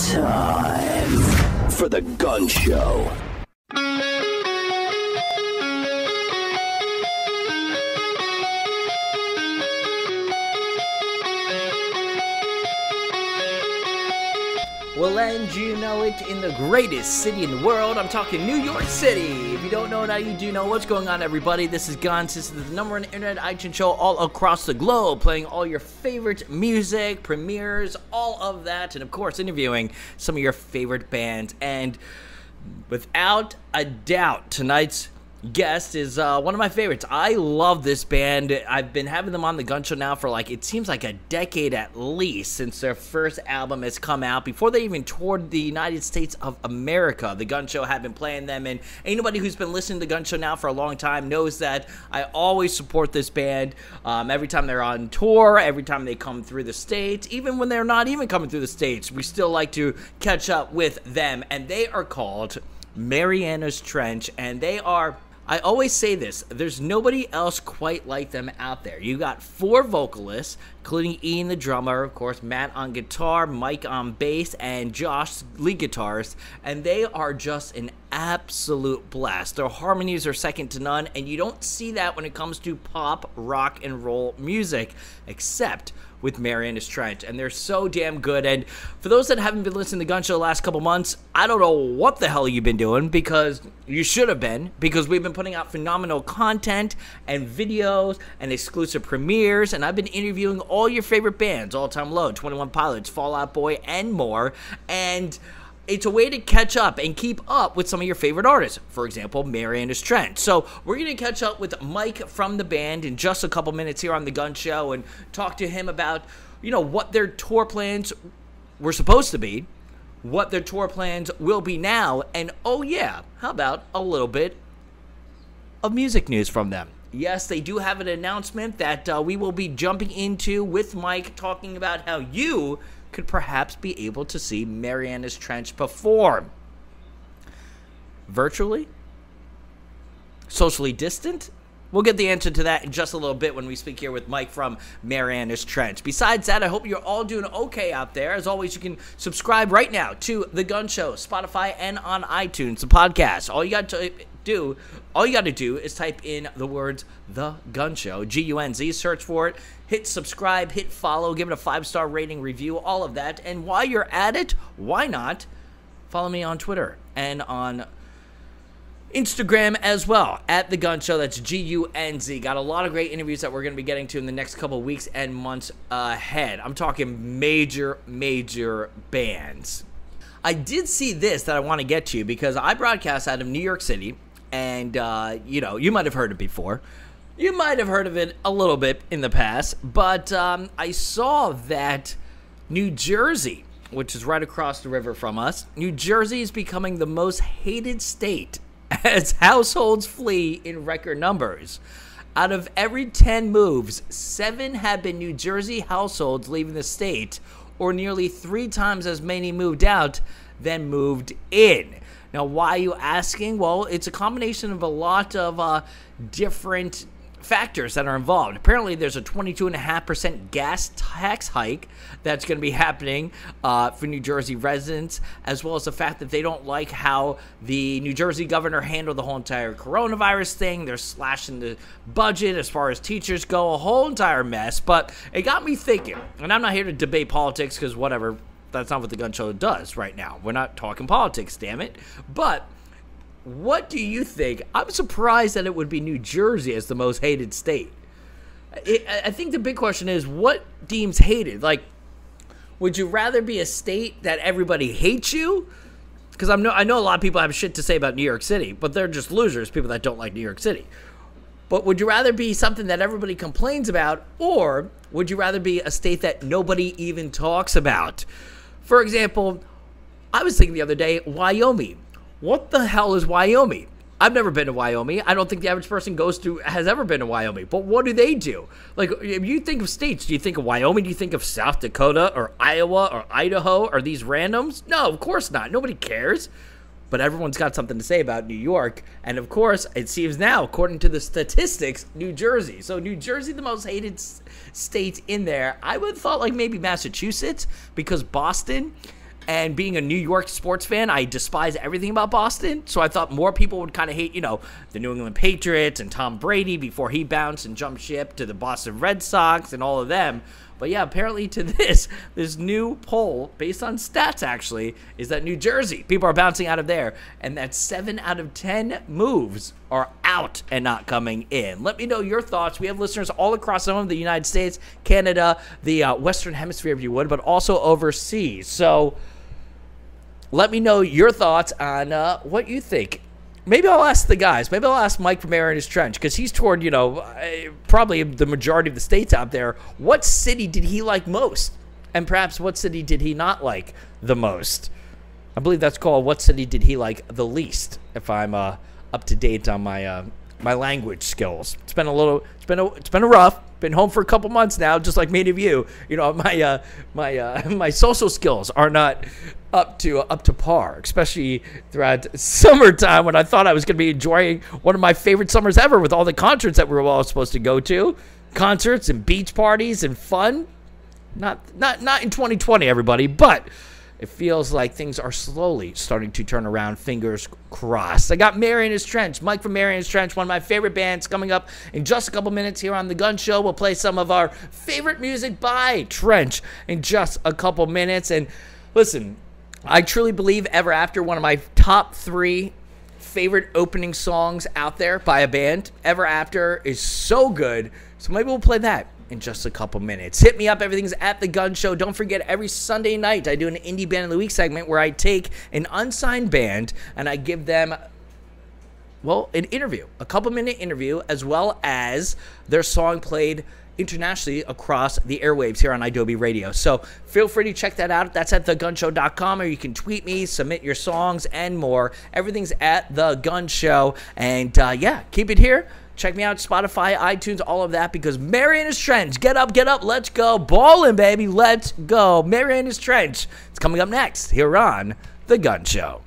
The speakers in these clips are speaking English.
time for the Gun Show. Well, and you know it, in the greatest city in the world, I'm talking New York City. If you don't know, now you do know. What's going on, everybody? This is Guns. This is the #1 internet iTunes show all across the globe, playing all your favorite music, premieres, all of that, and of course, interviewing some of your favorite bands. And without a doubt, tonight's guest is one of my favorites. I love this band. I've been having them on the Gun Show now for it seems like a decade at least, since their first album has come out. Before they even toured the United States of America, the Gun Show had been playing them, and anybody who's been listening to the Gun Show now for a long time knows that I always support this band. Every time they're on tour, every time they come through the States, even when they're not even coming through the States, we still like to catch up with them, and they are called Marianas Trench, and they are... I always say this, there's nobody else quite like them out there. You got 4 vocalists, including Ian the drummer, of course, Matt on guitar, Mike on bass, and Josh, lead guitarist, and they are just an absolute blast. Their harmonies are second to none, and you don't see that when it comes to pop, rock, and roll music, except with Marianas Trench, and they're so damn good. And for those that haven't been listening to the Gun Show the last couple months, I don't know what the hell you've been doing, because you should have been, because we've been putting out phenomenal content and videos and exclusive premieres, and I've been interviewing all your favorite bands, All Time Low, 21 Pilots, Fall Out Boy, and more, and it's a way to catch up and keep up with some of your favorite artists. For example, Marianas Trench. So we're going to catch up with Mike from the band in just a couple minutes here on the Gun Show and talk to him about, what their tour plans were supposed to be, what their tour plans will be now, and oh yeah, how about a little bit of music news from them. Yes, they do have an announcement that we will be jumping into with Mike, talking about how you could perhaps be able to see Marianas Trench perform. Virtually? Socially distant? We'll get the answer to that in just a little bit when we speak here with Mike from Marianas Trench. Besides that, I hope you're all doing okay out there. As always, you can subscribe right now to The Gun Show, Spotify, and on iTunes, the podcast. All you got to do is type in the words The Gun Show, G-U-N-Z, search for it, hit subscribe, hit follow, give it a 5-star rating, review, all of that. And while you're at it, why not follow me on Twitter and on Instagram as well, at The Gun Show. That's G-U-N-Z. Got a lot of great interviews that we're going to be getting to in the next couple weeks and months ahead. I'm talking major bands. I did see this that I want to get to, because I broadcast out of New York City, and, you might have heard it before. You might have heard of it a little bit in the past, but I saw that New Jersey, which is right across the river from us, New Jersey is becoming the most hated state as households flee in record numbers. Out of every 10 moves, 7 have been New Jersey households leaving the state, or nearly 3 times as many moved out than moved in. Now, why are you asking? Well, it's a combination of a lot of different factors that are involved. Apparently, there's a 22.5% gas tax hike that's going to be happening for New Jersey residents, as well as the fact that they don't like how the New Jersey governor handled the whole entire coronavirus thing. They're slashing the budget as far as teachers go, a whole entire mess. But it got me thinking, and I'm not here to debate politics, because whatever, that's not what the Gun Show does right now. We're not talking politics, damn it. But what do you think? I'm surprised that it would be New Jersey as the most hated state. I think the big question is, what deems hated? Would you rather be a state that everybody hates you? Because I know a lot of people have shit to say about New York City, but they're just losers, people that don't like New York City. But would you rather be something that everybody complains about, or would you rather be a state that nobody even talks about? For example, I was thinking the other day, Wyoming. What the hell is Wyoming? I've never been to Wyoming. I don't think the average person has ever been to Wyoming. But what do they do? If you think of states, do you think of Wyoming? Do you think of South Dakota or Iowa or Idaho? Are these randoms? No, of course not. Nobody cares. But everyone's got something to say about New York. And of course, it seems now, according to the statistics, New Jersey. So New Jersey, the most hated state in there. I would have thought maybe Massachusetts, because Boston And being a New York sports fan, I despise everything about Boston. So I thought more people would kind of hate, the New England Patriots and Tom Brady before he bounced and jumped ship to the Boston Red Sox and all of them. But yeah, apparently to this new poll, based on stats actually, is that New Jersey, people are bouncing out of there, and that 7 out of 10 moves are out and not coming in. Let me know your thoughts. We have listeners all across some of the United States, Canada, the Western Hemisphere, if you would, but also overseas. So let me know your thoughts on what you think. Maybe I'll ask the guys. Maybe I'll ask Mike from Marianas Trench, because he's toured, probably the majority of the states out there. What city did he like most? And perhaps what city did he not like the most? I believe that's called what city did he like the least, if I'm up to date on my my language skills. It's been a rough. Been home for a couple months now, just like many of you. My social skills are not up to par, especially throughout summertime when I thought I was going to be enjoying one of my favorite summers ever with all the concerts that we were all supposed to go to, concerts and beach parties and fun. Not in 2020, everybody, but it feels like things are slowly starting to turn around. Fingers crossed. I got Marianas Trench, Mike from Marianas Trench, one of my favorite bands, coming up in just a couple minutes here on The Gun Show. We'll play some of our favorite music by Trench in just a couple minutes. And listen, I truly believe Ever After, one of my top 3 favorite opening songs out there by a band. Ever After is so good. So maybe we'll play that in just a couple minutes. Hit me up. Everything's at The Gun Show. Don't forget, every Sunday night I do an Indie Band of the Week segment where I take an unsigned band and I give them, an interview, a couple-minute interview, as well as their song played internationally across the airwaves here on Adobe Radio. So feel free to check that out. That's at thegunshow.com, or you can tweet me, submit your songs, and more. Everything's at The Gun Show. And keep it here. Check me out, Spotify, iTunes, all of that, because Marianas Trench, get up, let's go. Ballin', baby, let's go. Marianas Trench. It's coming up next here on The Gun Show.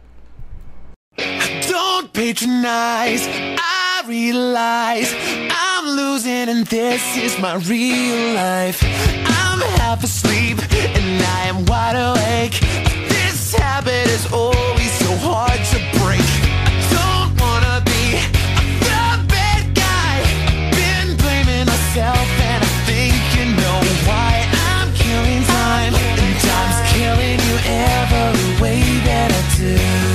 Don't patronize, I realize I'm losing and this is my real life. I'm half asleep and I am wide awake. This habit is always so hard to break. I don't wanna be the bad guy. I've been blaming myself and I think you know why. I'm killing time and time's killing you every way that I do.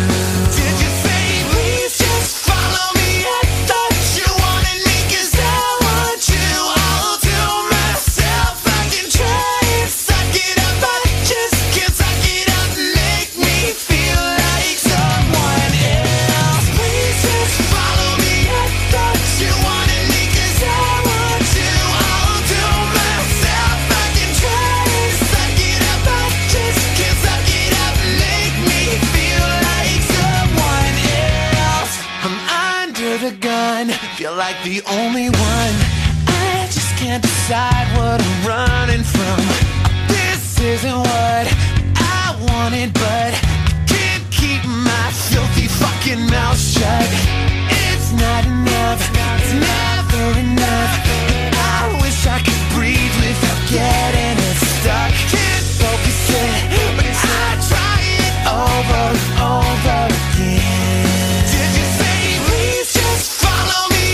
Feel like the only one. I just can't decide what I'm running from. This isn't what I wanted, but I can't keep my filthy fucking mouth shut. It's not enough, it's never enough. I wish I could breathe without getting it stuck. Can't focus it, but I try it over and over again. Did you say please just follow me?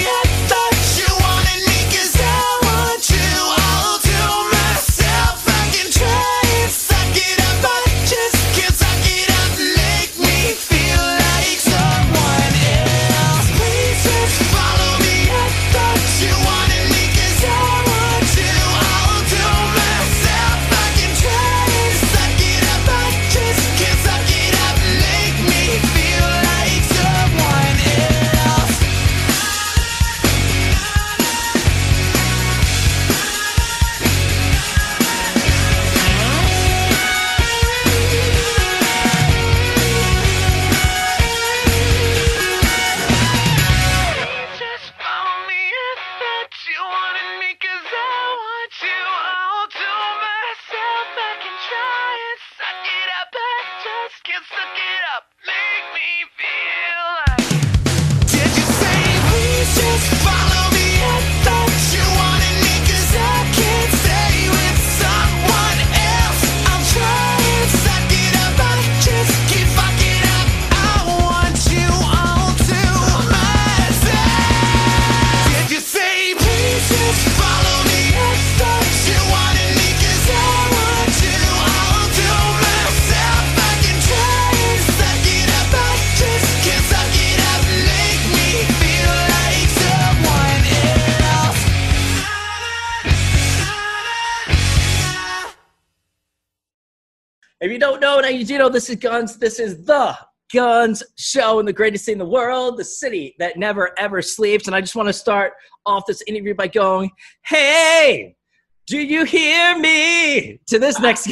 If you don't know, now you do know. This is Guns. This is the Guns Show in the greatest city in the world, the city that never, ever sleeps. And I just want to start off this interview by going, hey, do you hear me? To this next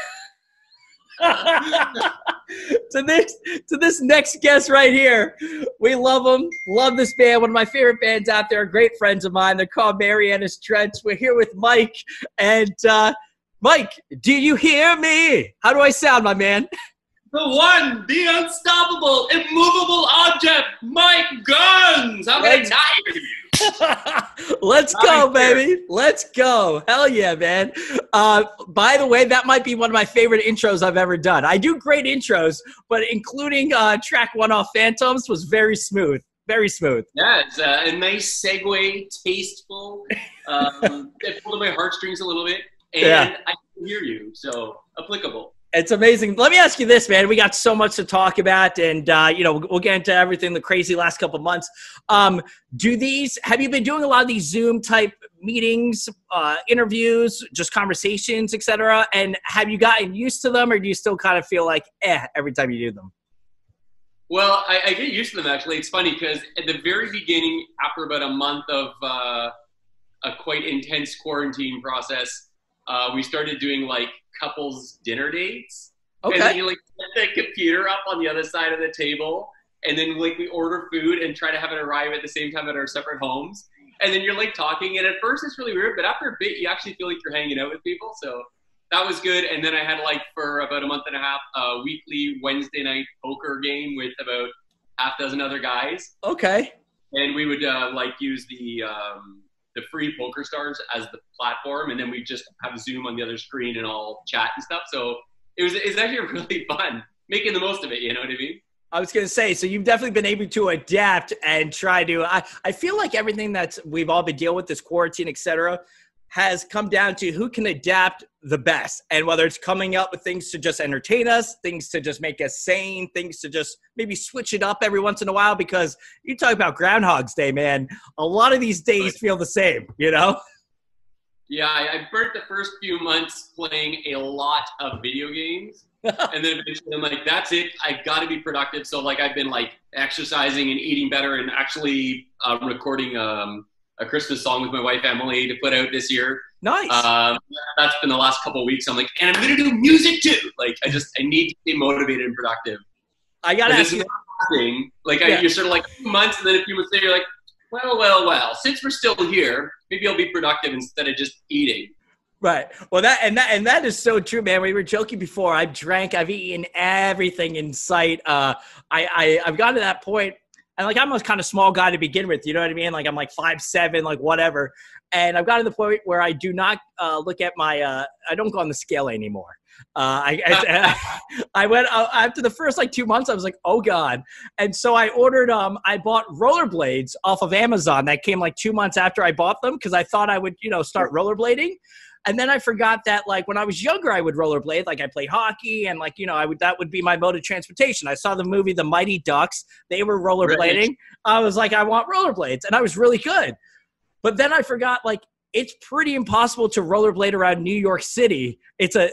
to this next guest right here. We love them. Love this band. One of my favorite bands out there. Great friends of mine. They're called Marianas Trench. We're here with Mike. And Mike, do you hear me? How do I sound, my man? The one, the unstoppable, immovable object, Mike Guns. How can I not hear you? Let's go, baby. Let's go. Hell yeah, man. By the way, that might be one of my favorite intros I've ever done. I do great intros, but including track one off Phantoms was very smooth. Very smooth. Yeah, it's a nice segue, tasteful. It pulled at my heartstrings a little bit, and I can hear you, so applicable. It's amazing. Let me ask you this, man. We got so much to talk about, and we'll get into everything, the crazy last couple of months. Have you been doing a lot of these Zoom type meetings, interviews, just conversations, etc.? And have you gotten used to them, or do you still kind of feel like every time you do them? Well, I get used to them, actually. It's funny because at the very beginning, after about a month of a quite intense quarantine process, we started doing like couples dinner dates. Okay. And then you like set the computer up on the other side of the table, and then like we order food and try to have it arrive at the same time at our separate homes. And then you're like talking, and at first it's really weird, but after a bit you actually feel like you're hanging out with people. So that was good. And then I had like for about a month and a half a weekly Wednesday night poker game with about half a dozen other guys. Okay. And we would like use the free Poker Stars as the platform, and then we just have Zoom on the other screen and all chat and stuff. So it's actually really fun making the most of it. You know what I mean? I was going to say, so you've definitely been able to adapt and try to, I feel like everything that we've all been dealing with, this quarantine, et cetera, has come down to who can adapt the best. And whether it's coming up with things to just entertain us, things to just make us sane, things to just maybe switch it up every once in a while, because you talk about Groundhog's Day, man. A lot of these days feel the same, you know? Yeah, I burnt the first few months playing a lot of video games. And then eventually I'm like, that's it. I got to be productive. So like I've been like exercising and eating better, and actually recording a Christmas song with my wife, Emily, to put out this year. Nice. That's been the last couple of weeks. I'm like, and I'm going to do music too. Like, I need to stay motivated and productive. I got to ask you. Like, you're sort of like 2 months, and then a few months later, you're like, well, since we're still here, maybe I'll be productive instead of just eating. Right. Well, that is so true, man. We were joking before. I've eaten everything in sight. I've gotten to that point. And like, I'm a kind of small guy to begin with, you know what I mean? Like, I'm like 5'7", like whatever. And I've gotten to the point where I do not look at my, I don't go on the scale anymore. I went after the first like 2 months, I was like, oh God. And so I ordered, I bought rollerblades off of Amazon that came like 2 months after I bought them, because I thought I would, start rollerblading. And then I forgot that, like, when I was younger, I would rollerblade. Like, I played hockey, and, like, that would be my mode of transportation. I saw the movie The Mighty Ducks. They were rollerblading. Right. I was like, I want rollerblades. And I was really good. But then I forgot, like, it's pretty impossible to rollerblade around New York City. It's the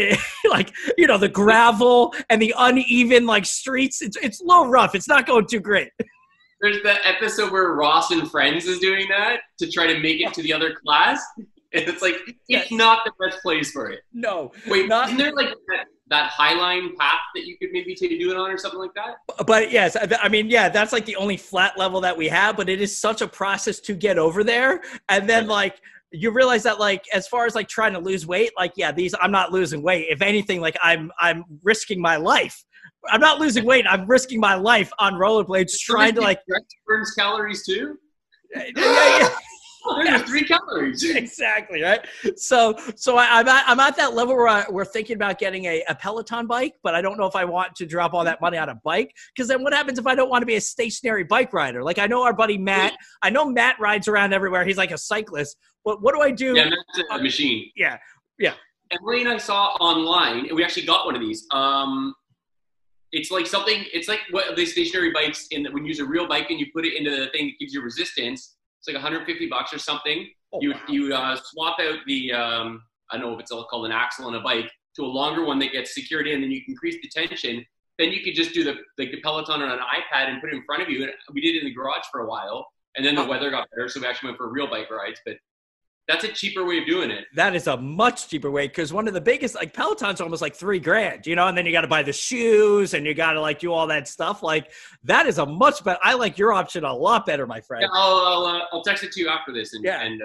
gravel and the uneven, like, streets. It's a little rough. It's not going too great. There's the episode where Ross and Friends is doing that to try to make it to the other class. And it's like, it's not the best place for it. No. Wait, isn't there like that Highline path that you could maybe do it on or something like that? But yes, I mean, yeah, that's like the only flat level that we have, but it is such a process to get over there. And then like, you realize that like, as far as like trying to lose weight, like, yeah, I'm not losing weight. If anything, like I'm risking my life. I'm not losing weight. I'm risking my life on rollerblades trying to like. Burns calories too? Yeah. There's 3 calories. Exactly, right? So I'm at that level where we're thinking about getting a Peloton bike, but I don't know if I want to drop all that money on a bike, because then what happens if I don't want to be a stationary bike rider? Like, I know our buddy Matt. I know Matt rides around everywhere. He's like a cyclist. But what do I do? Yeah, Matt's a machine. Yeah. Emily and I saw online, and we actually got one of these. It's like something. It's like what the stationary bikes in that when you use a real bike and you put it into the thing that gives you resistance. It's like $150 or something. Oh, you swap out the I don't know if it's called an axle on a bike, to a longer one that gets secured in, then you can increase the tension. Then you could just do the Peloton on an iPad and put it in front of you. And we did it in the garage for a while, and then the weather got better, so we actually went for real bike rides. But that's a cheaper way of doing it. That is a much cheaper way, because one of the biggest, like, Peloton's almost like $3,000, and then you got to buy the shoes and you got to like do all that stuff. Like, that is a much better. I like your option a lot better, my friend. Yeah, I'll text it to you after this.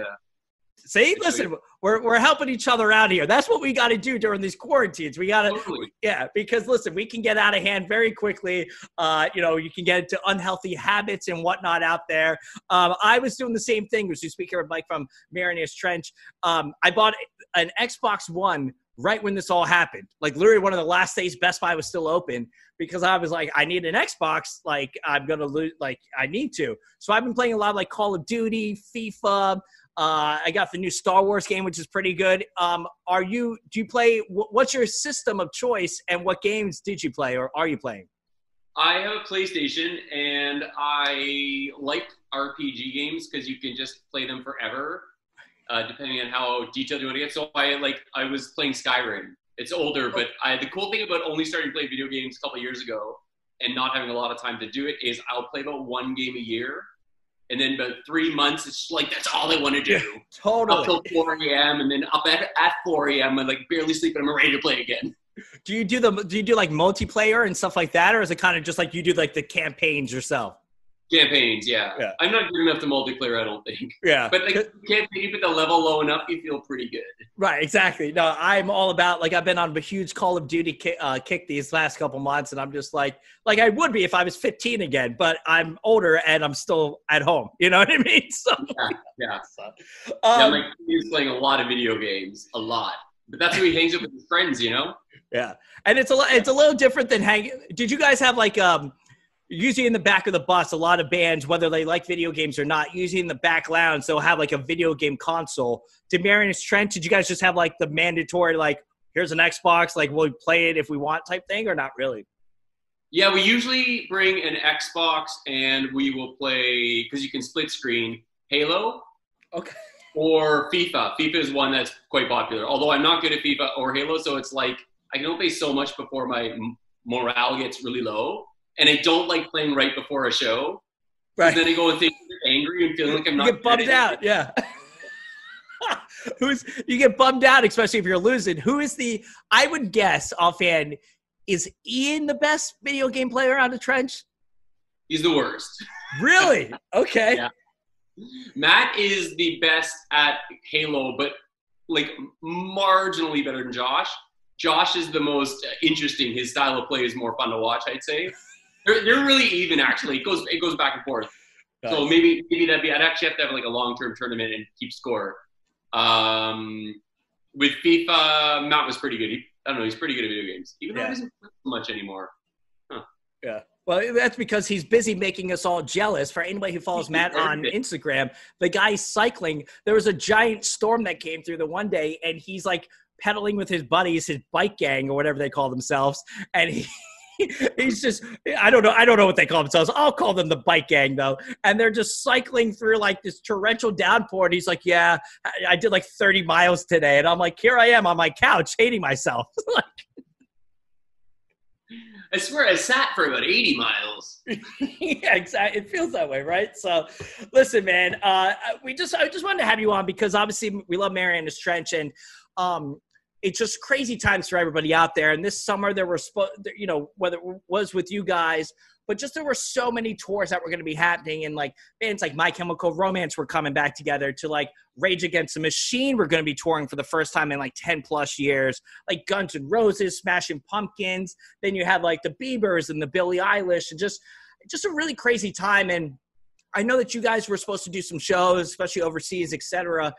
See, listen, we're helping each other out here. That's what we got to do during these quarantines. We got to, totally. Yeah, because listen, we can get out of hand very quickly. You can get into unhealthy habits and whatnot out there. I was doing the same thing. Was you speaking of Mike from Mariners Trench? I bought an Xbox One right when this all happened. Like, literally one of the last days Best Buy was still open, because I was like, I need an Xbox. Like, I'm going to lose, like, I need to. So I've been playing a lot of like Call of Duty, FIFA. I got the new Star Wars game, which is pretty good. Do you play, what's your system of choice, and what games did you play or are you playing? I have a PlayStation, and I like RPG games because you can just play them forever, depending on how detailed you want to get. So I was playing Skyrim. It's older, but the cool thing about only starting to play video games a couple of years ago and not having a lot of time to do it is I'll play about one game a year. And then about 3 months, it's like, that's all I want to do. Totally. Up till 4 a.m. and then up at 4 a.m. and like barely sleeping. I'm ready to play again. Do you do like multiplayer and stuff like that? Or is it kind of just like you do like the campaigns yourself? Campaigns, yeah. I'm not good enough to multiplayer, I don't think. Yeah. But like, you put the level low enough, you feel pretty good. Right, exactly. No, I'm all about, like, I've been on a huge Call of Duty kick these last couple months, and I'm just like I would be if I was 15 again, but I'm older and I'm still at home. You know what I mean? So yeah. Like, he's playing a lot of video games, a lot. But that's who he hangs out with his friends, Yeah, and it's a little different than hanging. Did you guys have like usually in the back of the bus, a lot of bands, whether they like video games or not, usually in the back lounge, they'll have like a video game console. Did Mariners Trench, did you guys just have like the mandatory, like, here's an Xbox, like, we'll play it if we want type thing, or not really? Yeah, we usually bring an Xbox and we will play, because you can split screen, Halo. Okay. Or FIFA. FIFA is one that's quite popular. Although I'm not good at FIFA or Halo, so it's like I can only play so much before my morale gets really low. And I don't like playing right before a show. Right. Then I go and think angry and feeling like I'm not. You get bummed out, yeah. You get bummed out, especially if you're losing. Who is I would guess offhand, is Ian the best video game player on the Trench? He's the worst. Really? Okay. Yeah. Matt is the best at Halo, but like marginally better than Josh. Josh is the most interesting. His style of play is more fun to watch, I'd say. They're really even, actually. It goes back and forth. Nice. So maybe I'd actually have to have like a long-term tournament and keep score. With FIFA, Matt was pretty good. I don't know, he's pretty good at video games, even though he doesn't play so much anymore. Huh. Yeah. Well, that's because he's busy making us all jealous. For anybody who follows Matt on Instagram, the guy's cycling. There was a giant storm that came through the one day, and he's like pedaling with his buddies, his bike gang or whatever they call themselves, and he's just, I don't know what they call themselves. I'll call them the bike gang though. And they're just cycling through like this torrential downpour. And he's like, yeah, I did like 30 miles today. And I'm like, here I am on my couch hating myself. I swear I sat for about 80 miles. Yeah, exactly. It feels that way, right? So listen, man, I just wanted to have you on because obviously we love Mariners Trench, and it's just crazy times for everybody out there. And this summer there were, whether it was with you guys, but just there were so many tours that were going to be happening. And like bands like My Chemical Romance were coming back together, to like Rage Against the Machine were going to be touring for the first time in like 10 plus years, like Guns N' Roses, Smashing Pumpkins. Then you had like the Biebers and the Billie Eilish, and just a really crazy time. And I know that you guys were supposed to do some shows, especially overseas, etc.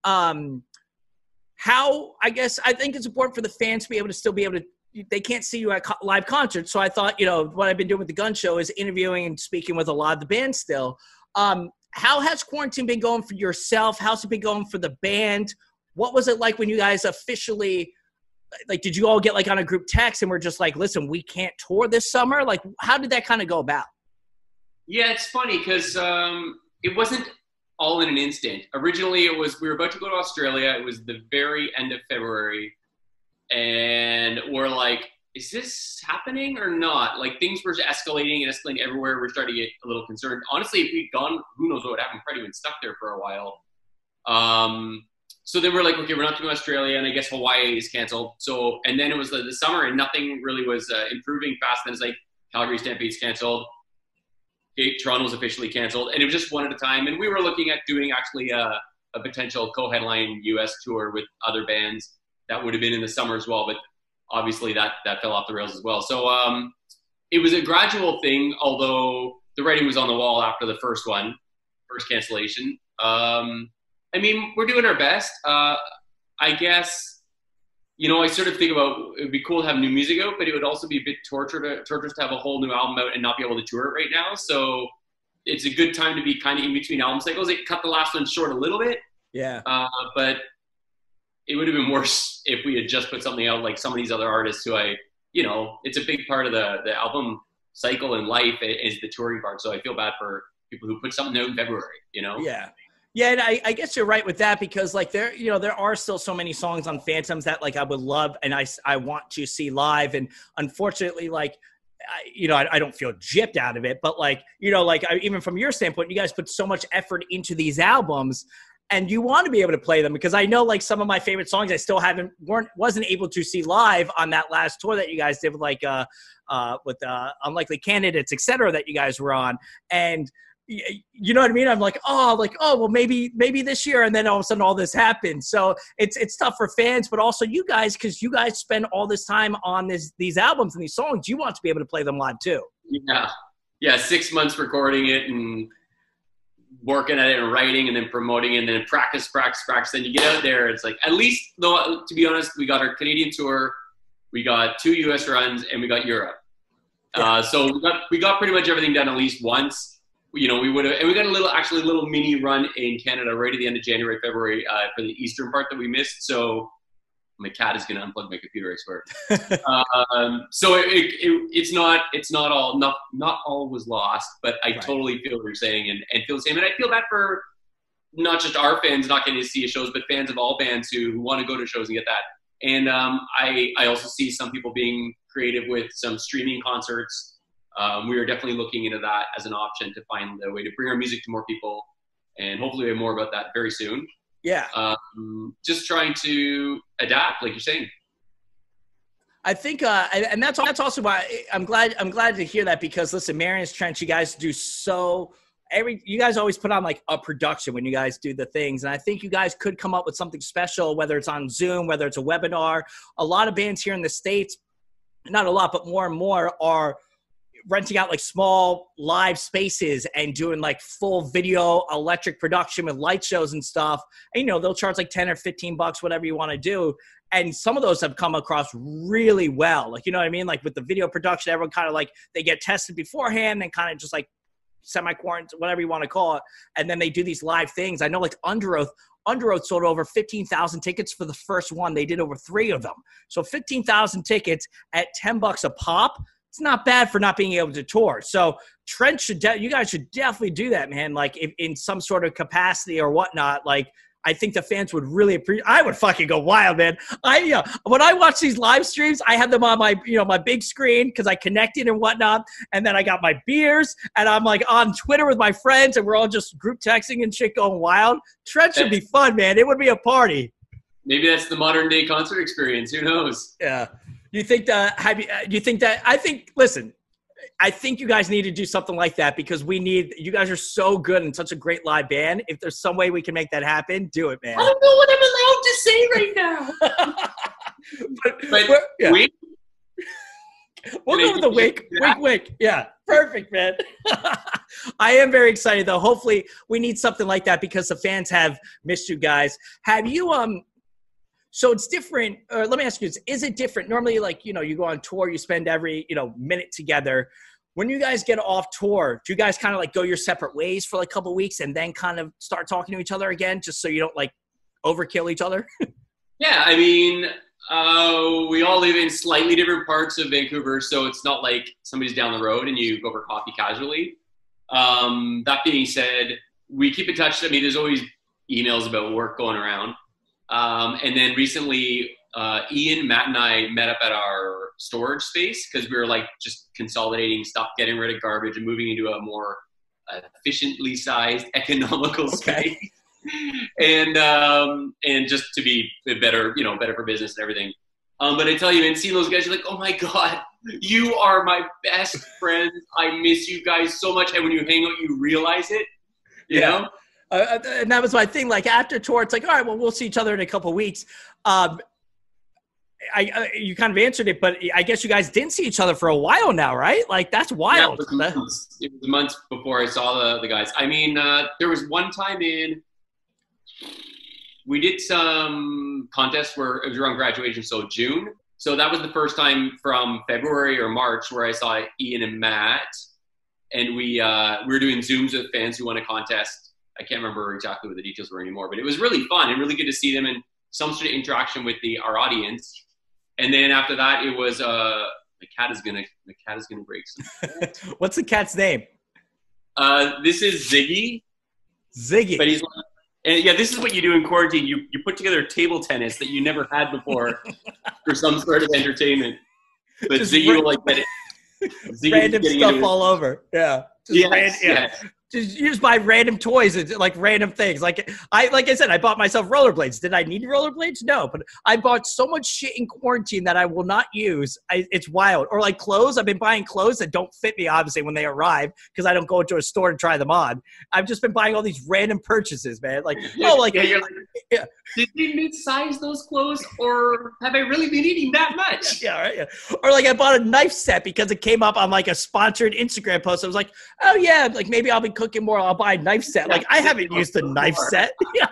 I think it's important for the fans to be able to still be able to, they can't see you at live concerts. So I thought, what I've been doing with the Gun Show is interviewing and speaking with a lot of the bands still. How has quarantine been going for yourself? How's it been going for the band? What was it like when you guys officially, like, did you all get like on a group text and we're just like, listen, we can't tour this summer? Like, how did that kind of go about? Yeah, it's funny because it wasn't all in an instant. Originally, we were about to go to Australia. It was the very end of February. and we're like, is this happening or not? Like, things were escalating and escalating everywhere. We're starting to get a little concerned. Honestly, if we'd gone, who knows what would happen? Probably been stuck there for a while. So then we're like, okay, we're not doing Australia, and I guess Hawaii is canceled. So, and then it was the summer, and nothing really was improving fast. Then it's like Calgary Stampede's canceled. Toronto's officially canceled, and it was just one at a time. And we were looking at doing actually a potential co-headline U.S. tour with other bands that would have been in the summer as well, but obviously that fell off the rails as well. So it was a gradual thing, although the writing was on the wall after the first cancellation. I mean, we're doing our best. I guess, you know, I sort of think about, it would be cool to have new music out, but it would also be a bit torturous to have a whole new album out and not be able to tour it right now. So it's a good time to be kind of in between album cycles. It cut the last one short a little bit. Yeah. But it would have been worse if we had just put something out like some of these other artists who it's a big part of the album cycle in life is the touring part. So I feel bad for people who put something out in February, you know? Yeah. Yeah, and I guess you're right with that, because like there are still so many songs on Phantoms that like I would love and I want to see live, and unfortunately like I don't feel gypped out of it, but like even from your standpoint, you guys put so much effort into these albums, and you want to be able to play them, because I know like some of my favorite songs I still wasn't able to see live on that last tour that you guys did with like with Unlikely Candidates, etc., that you guys were on. And you know what I mean? I'm like, well, maybe this year. And then all of a sudden all this happens. So it's tough for fans, but also you guys, because you guys spend all this time on these albums and these songs, you want to be able to play them live too. Yeah. 6 months recording it and working at it and writing and then promoting it and then practice. Then you get out there. It's like, at least, though, to be honest, we got our Canadian tour, we got 2 US runs, and we got Europe. Yeah. So we got pretty much everything done at least once. You know, we would have, and we got a little mini run in Canada right at the end of January, February for the eastern part that we missed. So my cat is going to unplug my computer, I swear. So it's not all was lost, but I totally feel what you're saying and feel the same. And I feel bad for not just our fans not getting to see shows, but fans of all bands who want to go to shows and get that. And I also see some people being creative with some streaming concerts. We are definitely looking into that as an option to find a way to bring our music to more people, and hopefully we have more about that very soon. Yeah. Just trying to adapt, like you're saying. I think, and that's also why I'm glad to hear that, because listen, Marianas Trench, you guys do you guys always put on like a production when you guys do the things. And I think you guys could come up with something special, whether it's on Zoom, whether it's a webinar. A lot of bands here in the States, not a lot, but more and more are renting out like small live spaces and doing like full video electric production with light shows and stuff. And, they'll charge like 10 or 15 bucks, whatever you want to do. And some of those have come across really well. Like, you know what I mean? Like with the video production, everyone kind of like, they get tested beforehand and kind of just like semi-quarantine, whatever you want to call it. And then they do these live things. I know like Under Oath sold over 15,000 tickets for the first one. They did over 3 of them. So 15,000 tickets at $10 a pop. It's not bad for not being able to tour. So Trent you guys should definitely do that, man. Like if, in some sort of capacity or whatnot. Like I think the fans would really appreciate. I would fucking go wild, man. When I watch these live streams, I have them on my my big screen because I connected and whatnot, and then I got my beers and I'm like on Twitter with my friends and we're all just group texting and shit going wild. Trent should be fun, man. It would be a party. Maybe that's the modern day concert experience. Who knows? Yeah. You think that? Listen, I think you guys need to do something like that, because you guys are so good and such a great live band. If there's some way we can make that happen, do it, man. I don't know what I'm allowed to say right now. but we'll go with the wink. Yeah, perfect, man. I am very excited, though. Hopefully we need something like that, because the fans have missed you guys. Have you, so it's different. Let me ask you this. Is it different? Normally, like, you go on tour, you spend every, minute together. When you guys get off tour, do you guys kind of like go your separate ways for like a couple of weeks and then kind of start talking to each other again, just so you don't like overkill each other? Yeah. I mean, we all live in slightly different parts of Vancouver, so it's not like somebody's down the road and you go for coffee casually. That being said, we keep in touch. I mean, there's always emails about work going around. And then recently, Ian, Matt, and I met up at our storage space because we were like just consolidating stuff, getting rid of garbage, and moving into a more efficiently sized, economical space. And just to be better, better for business and everything. But I tell you, man, seeing those guys, you're like, oh my God, you are my best friends. I miss you guys so much. And when you hang out, you realize it, you know? And that was my thing. Like after tour, it's like, all right, well, we'll see each other in a couple of weeks. You kind of answered it, but I guess you guys didn't see each other for a while now, right? Like that's wild. Yeah, it was months before I saw the guys. I mean, there was one time we did some contests where it was around graduation, so June. So that was the first time from February or March where I saw Ian and Matt, and we were doing Zooms with fans who won a contest. I can't remember exactly what the details were anymore, but it was really fun and really good to see them and some sort of interaction with our audience. And then after that, it was the cat is gonna break some. What's the cat's name? This is Ziggy. Ziggy. But and yeah, this is what you do in quarantine. You put together table tennis that you never had before for some sort of entertainment. But Just Ziggy will like get it. Random stuff all over. Yeah. Yes. Just you just buy random toys and like random things. Like I said, I bought myself rollerblades. Did I need rollerblades? No, but I bought so much shit in quarantine that I will not use. It's wild. Or like clothes. I've been buying clothes that don't fit me, obviously, when they arrive because I don't go into a store to try them on. I've just been buying all these random purchases, man. Like, you're like, did they mid-size those clothes, or have I really been eating that much? Yeah, right. Yeah. Or like I bought a knife set because it came up on like a sponsored Instagram post. I was like, oh yeah, like maybe I'll be cooking more. I'll buy a knife set. Like I haven't used a knife set. Yeah.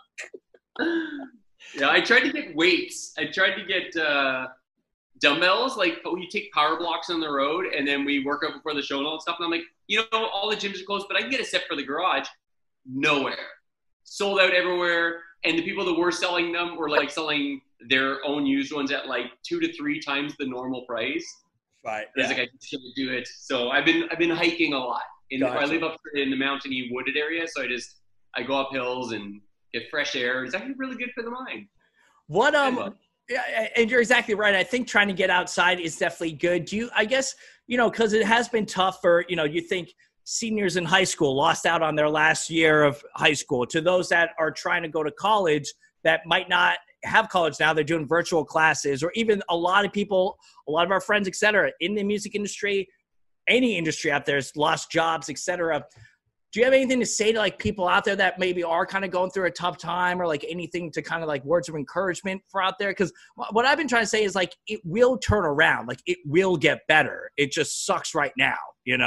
Yeah, I tried to get weights. I tried to get dumbbells. Like we take power blocks on the road, and then we work out before the show and all that stuff. And I'm like, all the gyms are closed, but I can get a set for the garage. Nowhere. Sold out everywhere. And the people that were selling them were like selling their own used ones at like 2 to 3 times the normal price. Right. Yeah. I was like, I just shouldn't do it. So I've been hiking a lot. Gotcha. I live up in the mountainy wooded area, so I go up hills and get fresh air. It's actually really good for the mind. Yeah, and you're exactly right. I think trying to get outside is definitely good. I guess, because it has been tough for, you think seniors in high school lost out on their last year of high school. To those that are trying to go to college that might not have college now, they're doing virtual classes, or even a lot of our friends, et cetera, in the music industry, any industry out there has lost jobs, et cetera. Do you have anything to say to like people out there that maybe are kind of going through a tough time, or like anything to kind of like words of encouragement for out there? Because what I've been trying to say is like, it will turn around. Like it will get better. It just sucks right now,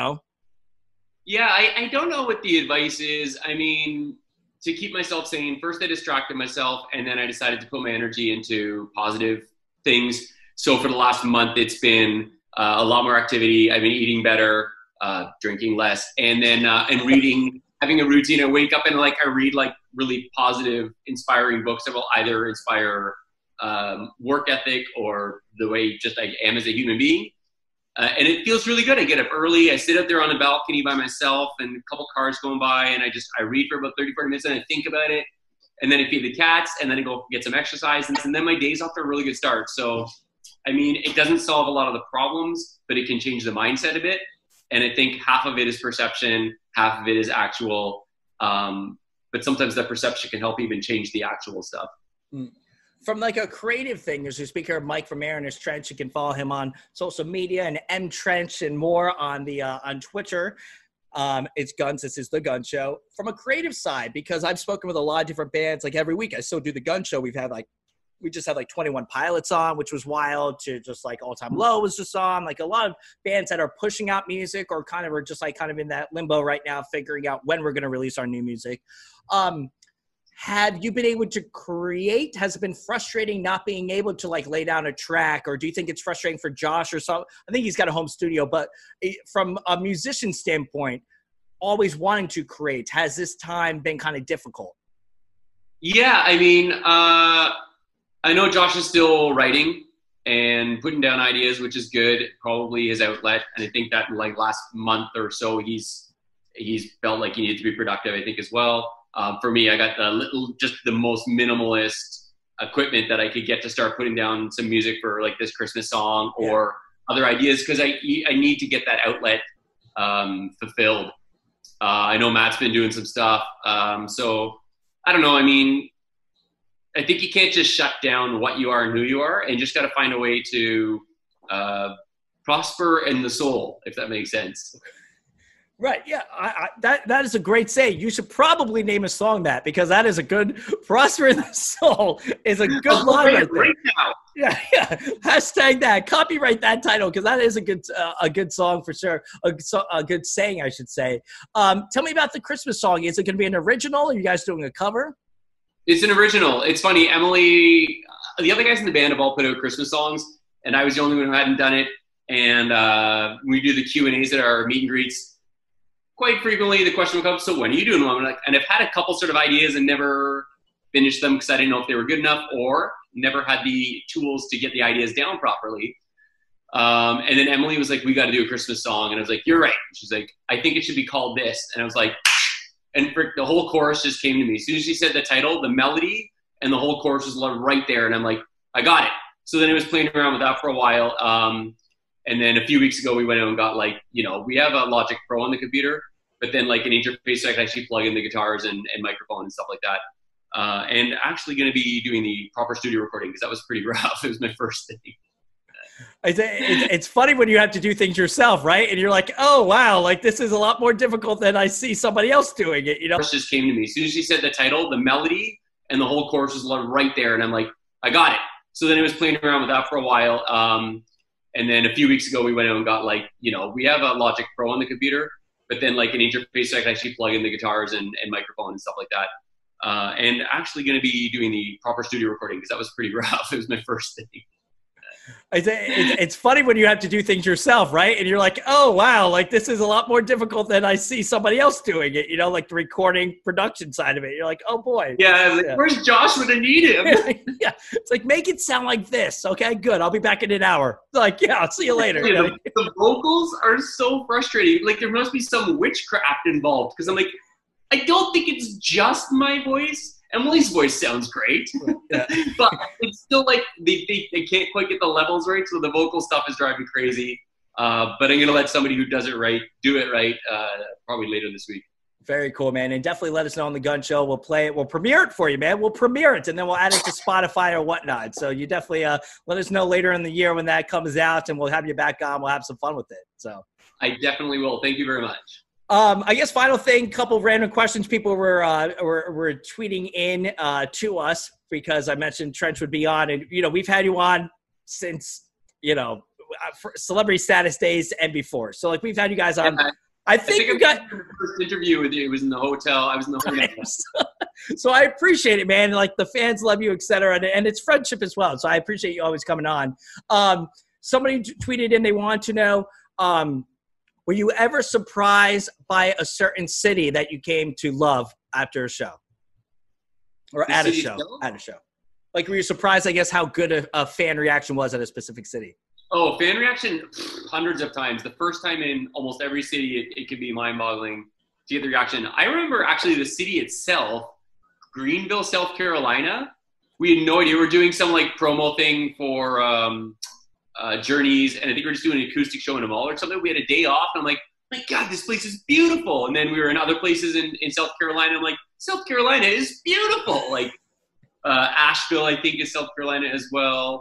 Yeah, I don't know what the advice is. I mean, to keep myself sane, first I distracted myself, and then I decided to put my energy into positive things. So for the last month, it's been a lot more activity. I've been eating better, drinking less, and then and reading, having a routine. I wake up and I read like really positive, inspiring books that will either inspire work ethic or the way just I am as a human being. And it feels really good. I get up early. I sit out there on the balcony by myself, and a couple cars going by, and I read for about 30, 40 minutes, and I think about it. And then I feed the cats, and then I go get some exercise, and then my day's off to a really good start. So, I mean, it doesn't solve a lot of the problems, but it can change the mindset a bit. And I think half of it is perception, half of it is actual. But sometimes that perception can help even change the actual stuff. From like a creative thing, there's a speaker, Mike from Mariners Trench. You can follow him on social media, and M Trench and more on the on Twitter. It's Guns. This is the Gun Show. From a creative side, because I've spoken with a lot of different bands. Like every week, I still do the Gun Show. We just had like 21 Pilots on, which was wild. To just like All Time Low was just on. Like a lot of bands that are pushing out music, or kind of are just like kind of in that limbo right now, figuring out when we're going to release our new music. Have you been able to create? Has it been frustrating not being able to like lay down a track, or do you think it's frustrating for Josh or so? I think he's got a home studio, but from a musician standpoint, always wanting to create, has this time been kind of difficult? Yeah, I mean, I know Josh is still writing and putting down ideas, which is good. Probably his outlet, and I think that like last month or so, he's felt like he needed to be productive, I think, as well. For me, I got just the most minimalist equipment that I could get to start putting down some music for like this Christmas song or other ideas, because I need to get that outlet fulfilled. I know Matt's been doing some stuff. So I don't know. I mean, I think you can't just shut down what you are and who you are, and just got to find a way to prosper in the soul, if that makes sense. Right. Yeah. That is a great saying. You should probably name a song that, because that is a good prosper in the soul is a good line right there. Right now. Yeah. Hashtag that. Copyright that title, because that is a good song for sure. A good saying, I should say. Tell me about the Christmas song. Is it going to be an original? Or are you guys doing a cover? It's an original. It's funny. Emily, the other guys in the band have all put out Christmas songs, and I was the only one who hadn't done it. And we do the Q&As at our meet and greets. Quite frequently, the question will come, so when are you doing one? And I've had a couple sort of ideas and never finished them because I didn't know if they were good enough, or never had the tools to get the ideas down properly. And then Emily was like, we got to do a Christmas song. And I was like, you're right. She's like, I think it should be called this. And I was like, and the whole chorus just came to me. As soon as she said the title, the melody and the whole chorus was right there. And I'm like, I got it. So then I was playing around with that for a while. And then a few weeks ago, we went out and got we have a Logic Pro on the computer, but then like an interface so I can actually plug in the guitars and microphone and stuff like that. And actually going to be doing the proper studio recording, because that was pretty rough. It was my first thing. It's funny when you have to do things yourself, right? And you're like, oh, wow, like this is a lot more difficult than I see somebody else doing it, you know? It just came to me. As soon as she said the title, the melody and the whole chorus was right there. And I'm like, I got it. So then I was playing around with that for a while. And then a few weeks ago, we went out and got we have a Logic Pro on the computer, but then like an interface so I can actually plug in the guitars and microphone and stuff like that. And actually going to be doing the proper studio recording, because that was pretty rough. It was my first thing. It's funny when you have to do things yourself, right? And you're like, oh, wow, like this is a lot more difficult than I see somebody else doing it, you know, like the recording production side of it. You're like, oh, boy. Yeah, where's Josh when I need him? Yeah, it's like, make it sound like this. Okay, good. I'll be back in an hour. Like, yeah, I'll see you later. You know? The vocals are so frustrating. Like, there must be some witchcraft involved, because I'm like, I don't think it's just my voice. Emily's voice sounds great, yeah. But it's still like they can't quite get the levels right, so the vocal stuff is driving me crazy. But I'm going to let somebody who does it right do it right probably later this week. Very cool, man. And definitely let us know on the Gun Show. We'll play it. We'll premiere it for you, man. We'll premiere it, and then we'll add it to Spotify or whatnot. So you definitely let us know later in the year when that comes out, and we'll have you back on. We'll have some fun with it. So I definitely will. Thank you very much. I guess final thing, couple of random questions people were tweeting in to us, because I mentioned Trench would be on, and we've had you on since for Celebrity Status days and before. So like we've had you guys on. Yeah, I think you got the first interview with you. It was in the hotel. I was in the hotel. So I appreciate it, man. Like the fans love you, etc. And it's friendship as well. So I appreciate you always coming on. Somebody tweeted in, they want to know, were you ever surprised by a certain city that you came to love after a show? Or at a show? At a show. Like, were you surprised, I guess, how good a fan reaction was at a specific city? Oh, fan reaction, hundreds of times. The first time in almost every city, it could be mind-boggling to get the reaction. I remember, actually, the city itself, Greenville, South Carolina. We had no idea. We were doing some, like, promo thing for Journeys, and I think we were just doing an acoustic show in a mall or something. We had a day off, and I'm like, my God, this place is beautiful. And then we were in other places in South Carolina. I'm like, South Carolina is beautiful. Like Asheville, I think, is South Carolina as well.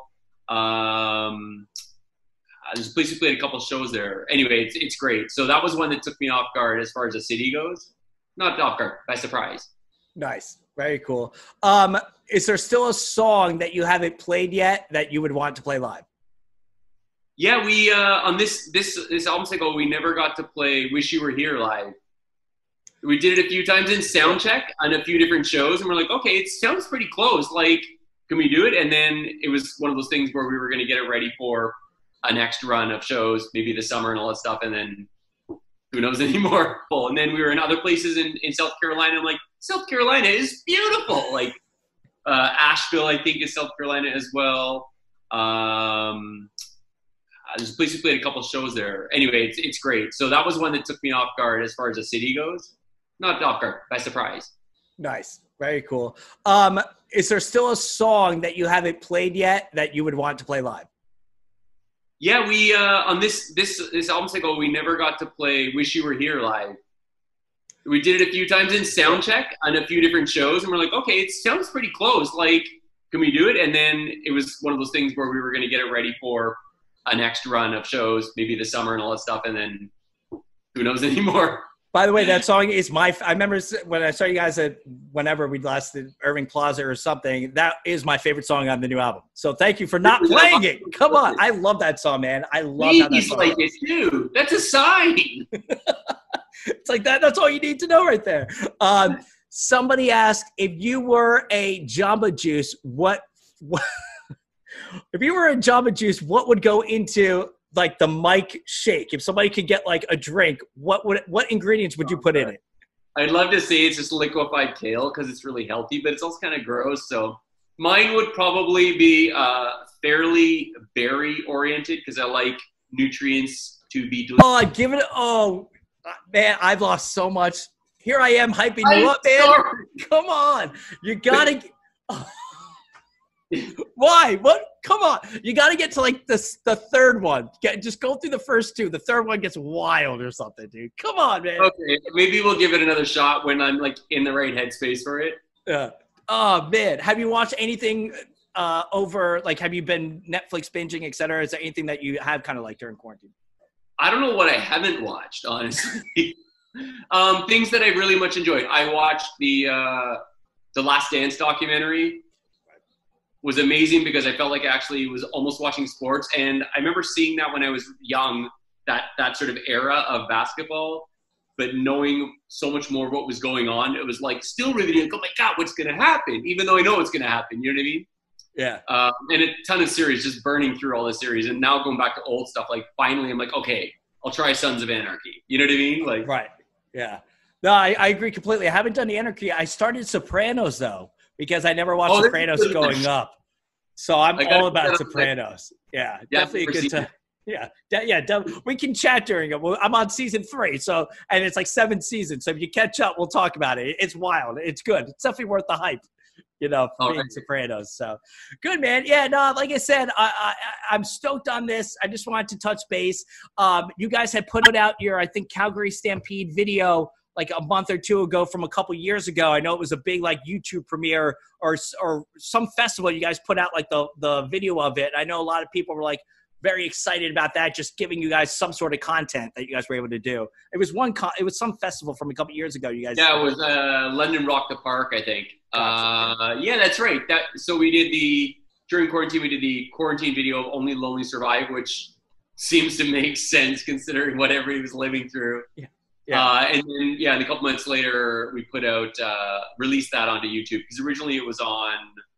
There's a place we played a couple shows there. Anyway, it's great. So that was one that took me off guard as far as the city goes. Not off guard, by surprise. Nice. Very cool. Is there still a song that you haven't played yet that you would want to play live? Yeah, we on this album cycle, we never got to play "Wish You Were Here" live. We did it a few times in soundcheck on a few different shows, and we're like, okay, it sounds pretty close. Like, can we do it? And then it was one of those things where we were going to get it ready for a next run of shows, maybe this summer and all that stuff, and then who knows anymore. And then we were in other places in South Carolina. I'm like, South Carolina is beautiful. Like Asheville, I think, is South Carolina as well. There's a place we played a couple shows there. Anyway, it's great. So that was one that took me off guard as far as the city goes. Not off guard, by surprise. Nice. Very cool. Is there still a song that you haven't played yet that you would want to play live? Yeah, we on this album cycle, we never got to play "Wish You Were Here" live. We did it a few times in soundcheck on a few different shows, and we're like, okay, it sounds pretty close. Like, can we do it? And then it was one of those things where we were going to get it ready for a next run of shows, maybe this summer and all that stuff, and then who knows anymore. By the way, that song is I remember when I saw you guys at whenever we last did Irving Plaza or something, that is my favorite song on the new album. So thank you for not playing it. Come on. I love that song, man. I love how that song like it too. That's a sign. It's like that. That's all you need to know right there. Somebody asked, if you were a Jamba Juice, what if you were a Jamba Juice, what would go into like the Mike shake? If somebody could get like a drink, what ingredients would you put in it? I'd love to say it's just liquefied kale because it's really healthy, but it's also kind of gross. So mine would probably be fairly berry oriented because I like nutrients to be delicious. Oh, give it. Oh, man, I've lost so much. Here I am hyping you up, man. Sorry. Come on. You got to Why? What? Come on. You got to get to like the third one. Just go through the first two. The third one gets wild or something, dude. Come on, man. Okay, maybe we'll give it another shot when I'm like in the right headspace for it. Yeah. Oh, man. Have you watched anything over, like, have you been Netflix binging, et cetera? Is there anything that you have kind of like during quarantine? I don't know what I haven't watched, honestly. Things that I really much enjoyed. I watched the Last Dance documentary. Was amazing because I felt like I actually was almost watching sports. And I remember seeing that when I was young, that sort of era of basketball, but knowing so much more what was going on, it was like still riveting. Like, oh my God, what's going to happen? Even though I know what's going to happen. You know what I mean? Yeah. And a ton of series, just burning through all the series. And now going back to old stuff, like finally I'm like, okay, I'll try Sons of Anarchy. You know what I mean? Like, right. Yeah. No, I agree completely. I haven't done the Anarchy. I started Sopranos though, because I never watched Sopranos growing up. So I'm all about Sopranos. Yeah, definitely good to. Yeah. We can chat during it. I'm on season 3, and it's like 7 seasons. So if you catch up, we'll talk about it. It's wild. It's good. It's definitely worth the hype. Being Sopranos. So good, man. Yeah, no, like I said, I'm stoked on this. I just wanted to touch base. You guys had put out your, I think, Calgary Stampede video like a month or 2 ago from a couple years ago. I know it was a big like YouTube premiere or some festival. You guys put out like the video of it. I know a lot of people were like very excited about that, just giving you guys some sort of content that you guys were able to do. It was it was some festival from a couple years ago. You guys. Yeah, it was London Rock the Park, I think. Gotcha. Yeah, that's right. So we did during quarantine, we did the quarantine video of Only Lonely Survive, which seems to make sense considering what everybody was living through. Yeah. And then, and a couple months later, we released that onto YouTube because originally it was on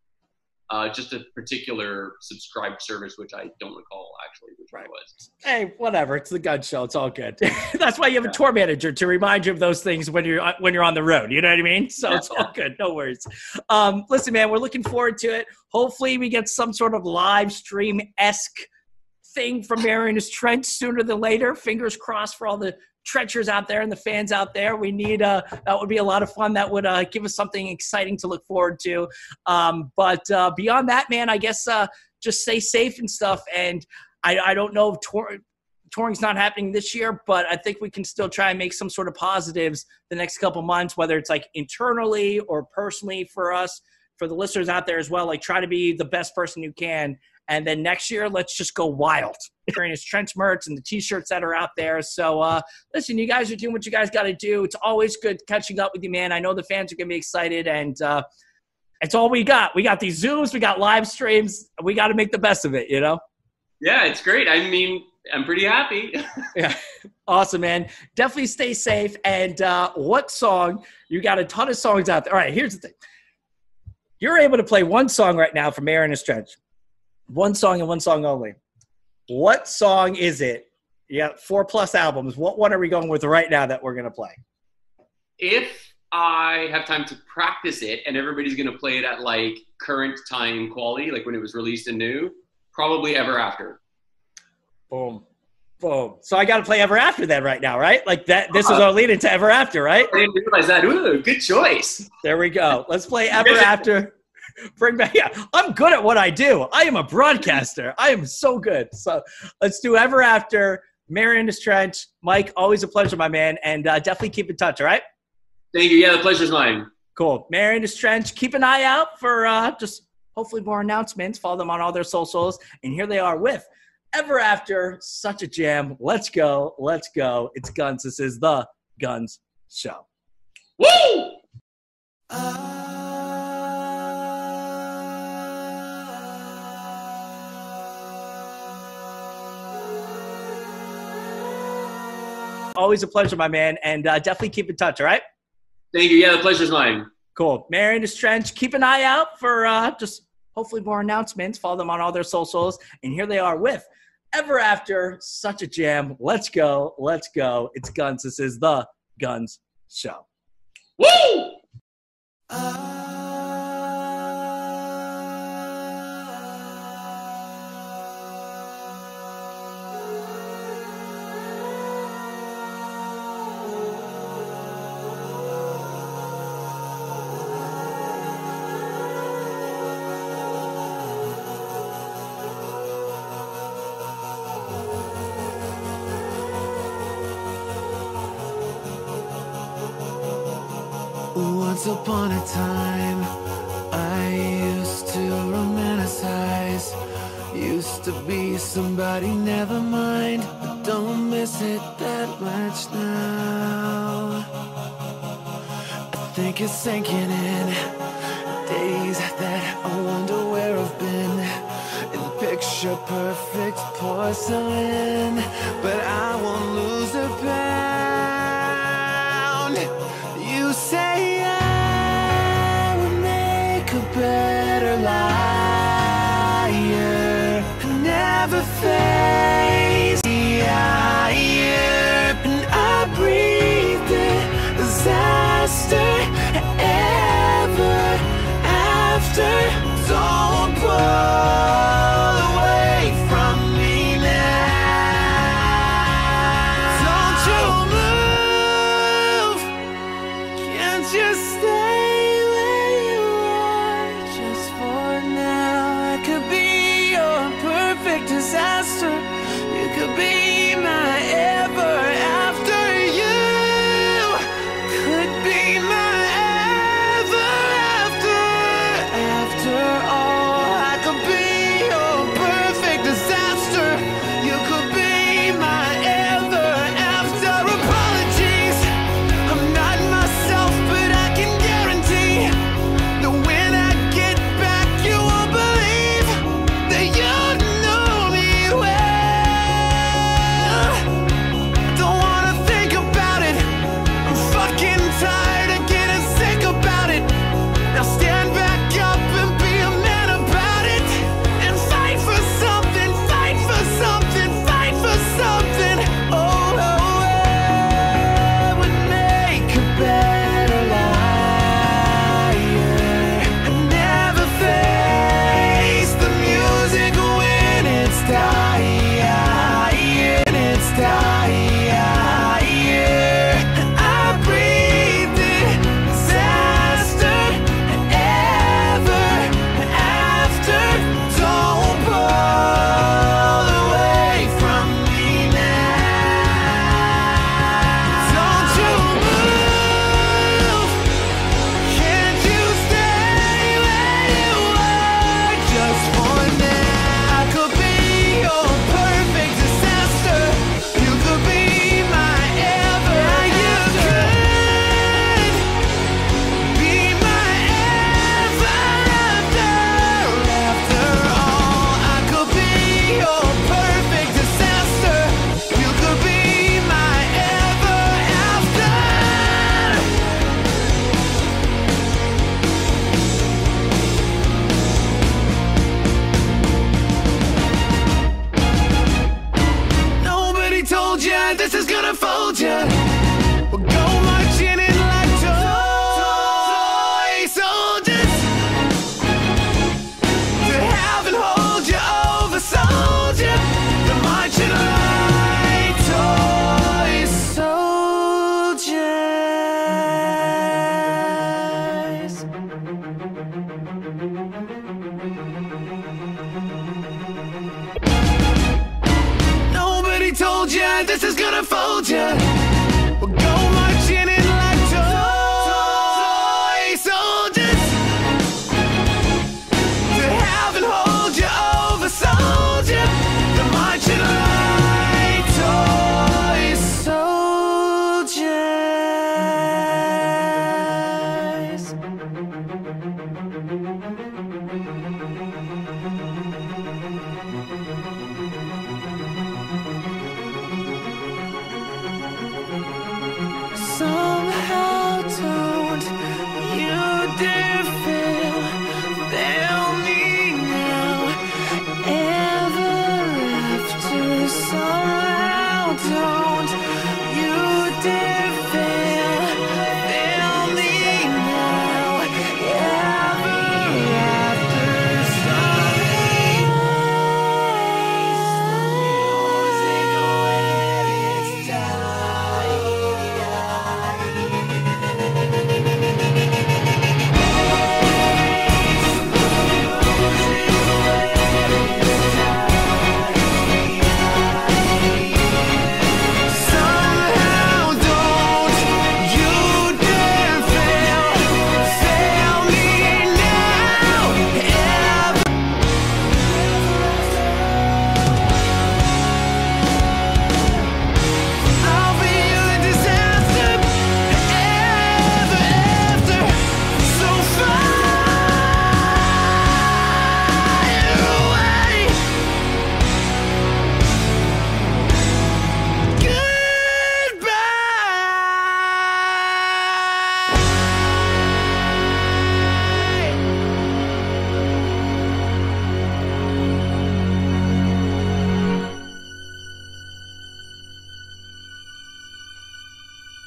just a particular subscribed service, which I don't recall actually which one it was. Hey, whatever. It's the Gun Show. It's all good. That's why you have a tour manager to remind you of those things when you're on the road. You know what I mean? So it's all good. No worries. Listen, man, we're looking forward to it. Hopefully we get some sort of live stream-esque thing from Marianas Trench sooner than later. Fingers crossed for all the trenchers out there and the fans out there. We need that would be a lot of fun. That would give us something exciting to look forward to. But beyond that, man, I guess just stay safe and stuff. And I don't know if touring's not happening this year, but I think we can still try and make some sort of positives the next couple months, whether it's like internally or personally for us, for the listeners out there as well. Like try to be the best person you can. And then next year, let's just go wild. Marianas Trench merch and the T-shirts that are out there. So, listen, you guys are doing what you guys got to do. It's always good catching up with you, man. I know the fans are going to be excited, and it's all we got. We got these Zooms. We got live streams. We got to make the best of it, you know? Yeah, it's great. I mean, I'm pretty happy. Yeah. Awesome, man. Definitely stay safe. And what song? You got a ton of songs out there. All right, here's the thing. You're able to play one song right now from Marianas Trench. One song and one song only. What song is it? You got 4+ albums. What one are we going with right now that we're going to play? If I have time to practice it and everybody's going to play it at like current time quality, like when it was released and new, probably Ever After. Boom. Boom. So I got to play Ever After then right now, right? Like that. This is our lead into Ever After, right? I didn't realize that. Ooh, good choice. There we go. Let's play Ever After. Bring back. Yeah, I'm good at what I do. I am a broadcaster. I am so good. So let's do Ever After. Marianas Trench. Mike, always a pleasure, my man. And definitely keep in touch, all right? Thank you. Yeah, the pleasure's mine. Cool. Marianas Trench. Keep an eye out for just hopefully more announcements. Follow them on all their socials. And here they are with Ever After. Such a jam. Let's go. Let's go. It's Guns. This is the Guns Show. Woo! Always a pleasure, my man. And definitely keep in touch, all right? Thank you. Yeah, the pleasure's mine. Cool. Marianas Trench. Keep an eye out for just hopefully more announcements. Follow them on all their socials. And here they are with Ever After. Such a jam. Let's go. Let's go. It's Guns. This is the Guns Show. Woo! Once upon a time, I used to romanticize. Used to be somebody, never mind, but don't miss it that much now. I think it's sinking in, days that I wonder where I've been. In picture perfect porcelain, but I won't lose a pound. You say I would make a better liar. I never face the ire, and I breathe the disaster ever after. Don't pull away from me now.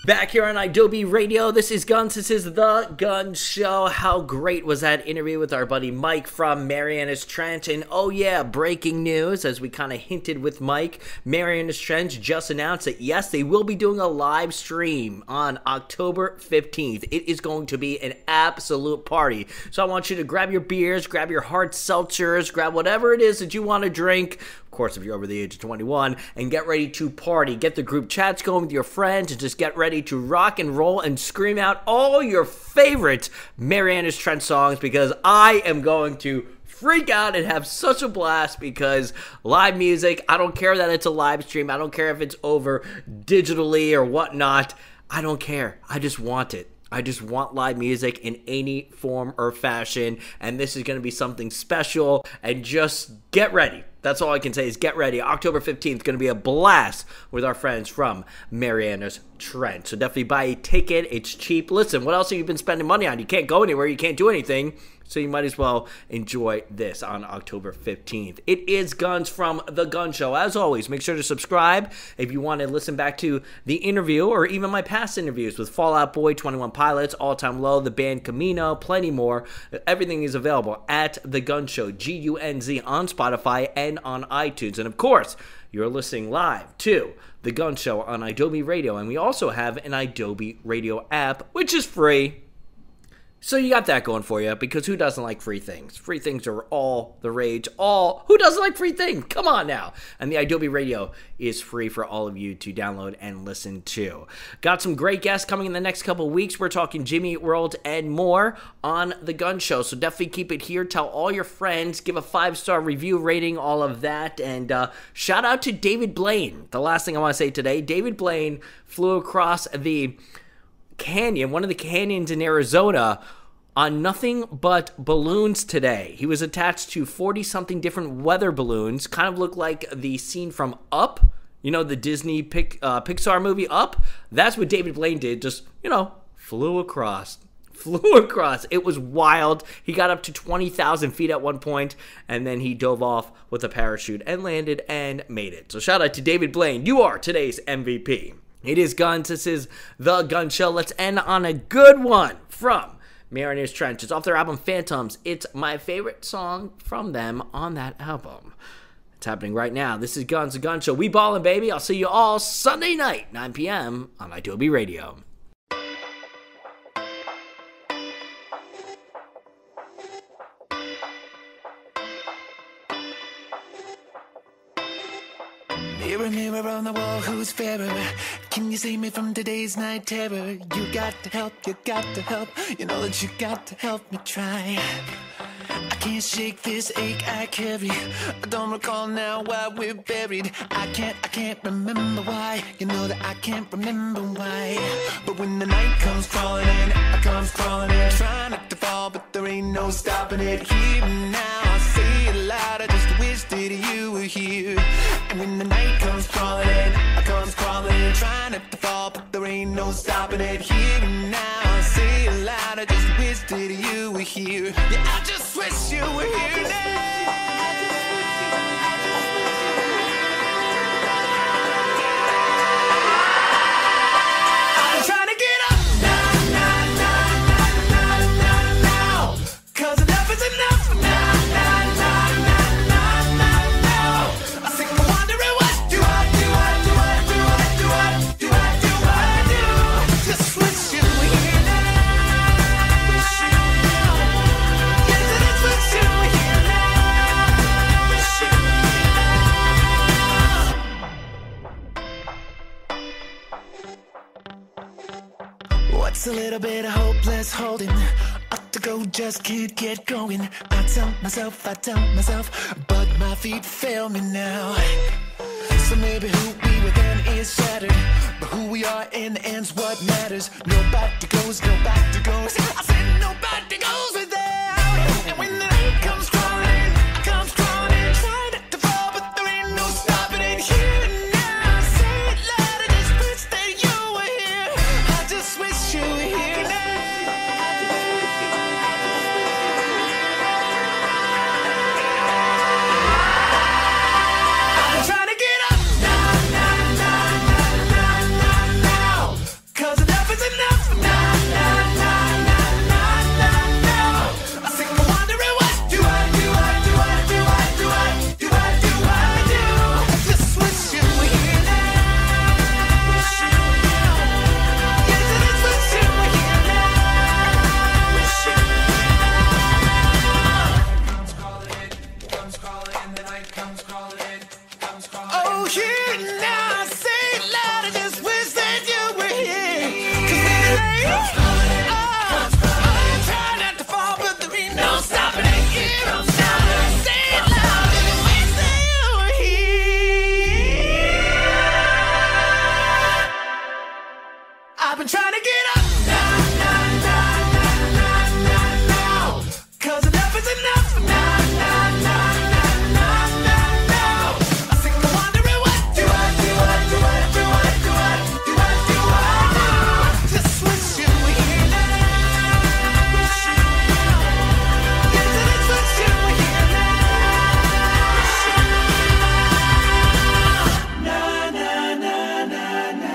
Back here on Adobe Radio, this is Guns. This is The Gun Show. How great was that interview with our buddy Mike from Marianas Trench? And oh yeah, breaking news, as we kind of hinted with Mike, Marianas Trench just announced that yes, they will be doing a live stream on October 15th. It is going to be an absolute party. So I want you to grab your beers, grab your hard seltzers, grab whatever it is that you want to drink. Of course, if you're over the age of 21, and get ready to party. Get the group chats going with your friends and just get ready to rock and roll and scream out all your favorite Marianas Trench songs, because I am going to freak out and have such a blast, because live music, I don't care that it's a live stream. I don't care if it's over digitally or whatnot. I don't care. I just want it. I just want live music in any form or fashion, and this is going to be something special, and just get ready. That's all I can say is get ready. October 15th, going to be a blast with our friends from Marianas Trench. So definitely buy a ticket. It's cheap. Listen, what else have you been spending money on? You can't go anywhere. You can't do anything. So you might as well enjoy this on October 15th. It is Guns from The Gun Show. As always, make sure to subscribe if you want to listen back to the interview or even my past interviews with Fall Out Boy, 21 Pilots, All Time Low, the band Camino, plenty more. Everything is available at The Gun Show, G-U-N-Z, on Spotify and on iTunes. And of course, you're listening live to The Gun Show on Adobe Radio. And we also have an Adobe Radio app, which is free. So you got that going for you, because who doesn't like free things? Free things are all the rage. Who doesn't like free things? Come on now. And the Adobe Radio is free for all of you to download and listen to. Got some great guests coming in the next couple of weeks. We're talking Jimmy Eat World and more on The Gun Show. So definitely keep it here. Tell all your friends. Give a 5-star review rating, all of that. And shout out to David Blaine. The last thing I want to say today, David Blaine flew across the canyon, one of the canyons in Arizona, on nothing but balloons today. He was attached to 40-something different weather balloons. Kind of looked like the scene from Up. You know, the Disney Pixar movie Up? That's what David Blaine did. Just, flew across. It was wild. He got up to 20,000 feet at one point, and then he dove off with a parachute and landed and made it. So shout out to David Blaine. You are today's MVP. It is Guns. This is The Gun Show. Let's end on a good one from Marianas Trench. It's off their album Phantoms. It's my favorite song from them on that album. It's happening right now. This is Guns, The Gun Show. We ballin', baby. I'll see you all Sunday night, 9 p.m. on Adobe Radio. Mirror, mirror on the wall, who's fairer? Can you save me from today's night terror? You got to help, you got to help. You know that you got to help me try. I can't shake this ache I carry. I don't recall now why we're buried. I can't remember why. You know that I can't remember why. But when the night comes crawling in, trying not to fall, but there ain't no stopping it. Here now, I say it loud, I just wish that you were here. And when the night comes crawling in, trying not to fall, but there ain't no stopping it. Here now, I say it loud, I just wish that you were here. Yeah, I just wish you were here now. I'm trying to get up now, 'cause enough is enough now. I think I'm wondering what do I do? Just wish you were here now. Wish you now. Yes, it is wish you were here now. Wish you now. What's a little bit of hopeless holding? Up to go, just can't get going. I tell myself, but my feet fail me now. So maybe who we were then is shattered, but who we are in the end's what matters. Nobody goes. I said nobody goes without. And when the night comes crawling, try not to fall, but there ain't no stopping it. Here now, say it loud, I just wish that you were here. I just wish you were here now. I'm trying to get up now, 'cause been trying to get up. Now, now, now, now, now, now, now. 'Cause enough is enough. Now, now, now, now, now, now, now. I'm sick of wondering what do I do, what do I do, what do I do, what do I do? Just wish you were here now. Yes, I just wish you were here now. Na, na, na, na, na.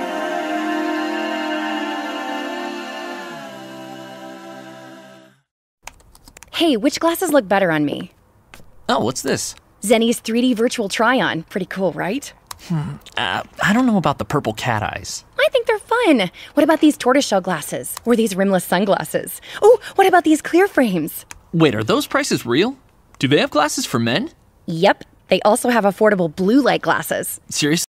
Hey, which glasses look better on me? Oh, what's this? Zenny's 3D virtual try-on. Pretty cool, right? I don't know about the purple cat eyes. I think they're fun. What about these tortoiseshell glasses? Or these rimless sunglasses? Oh, what about these clear frames? Wait, are those prices real? Do they have glasses for men? Yep, they also have affordable blue light glasses. Seriously?